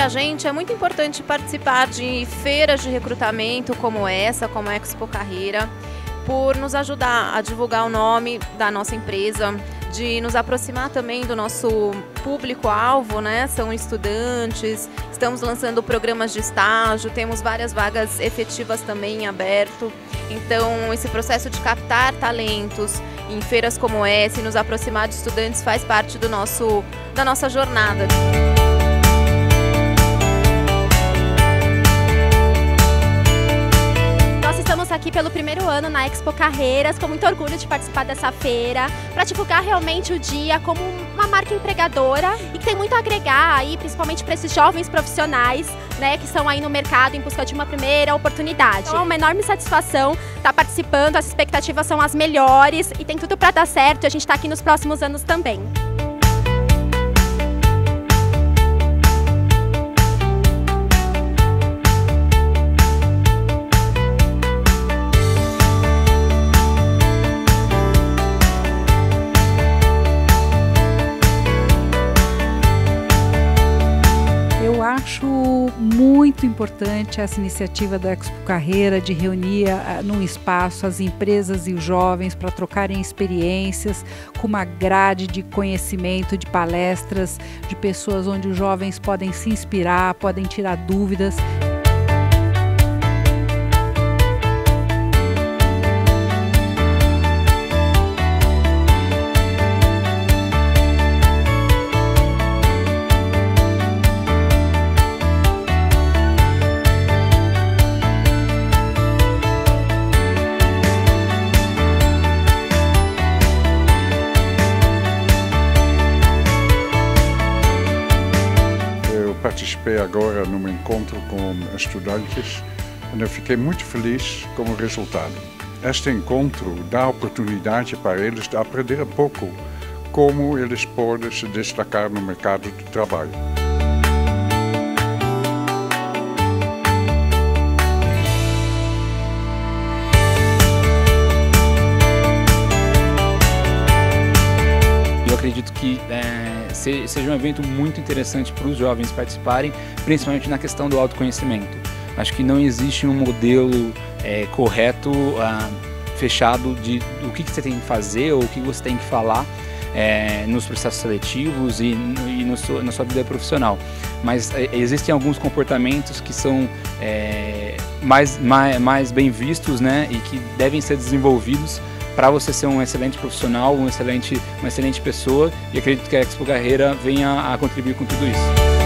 Para a gente é muito importante participar de feiras de recrutamento como essa, como a Expo Carreira, por nos ajudar a divulgar o nome da nossa empresa, de nos aproximar também do nosso público-alvo, né? São estudantes, estamos lançando programas de estágio, temos várias vagas efetivas também em aberto. Então, esse processo de captar talentos em feiras como essa e nos aproximar de estudantes faz parte da nossa jornada. Estamos aqui pelo primeiro ano na Expo Carreiras, com muito orgulho de participar dessa feira, para divulgar realmente o dia como uma marca empregadora e que tem muito a agregar aí, principalmente para esses jovens profissionais, né, que estão aí no mercado em busca de uma primeira oportunidade. Então é uma enorme satisfação estar participando, as expectativas são as melhores e tem tudo para dar certo e a gente está aqui nos próximos anos também. Eu acho muito importante essa iniciativa da Expo Carreira de reunir num espaço as empresas e os jovens para trocarem experiências, com uma grade de conhecimento, de palestras, de pessoas onde os jovens podem se inspirar, podem tirar dúvidas. Participei agora num encontro com estudantes e eu fiquei muito feliz com o resultado. Este encontro dá oportunidade para eles de aprender um pouco como eles podem se destacar no mercado de trabalho. Eu acredito que seja um evento muito interessante para os jovens participarem, principalmente na questão do autoconhecimento. Acho que não existe um modelo correto, fechado do que você tem que fazer ou o que você tem que falar nos processos seletivos e na sua vida profissional. Mas existem alguns comportamentos que são mais bem vistos, né, e que devem ser desenvolvidos para você ser um excelente profissional, uma excelente pessoa, e acredito que a Expo Carreira venha a contribuir com tudo isso.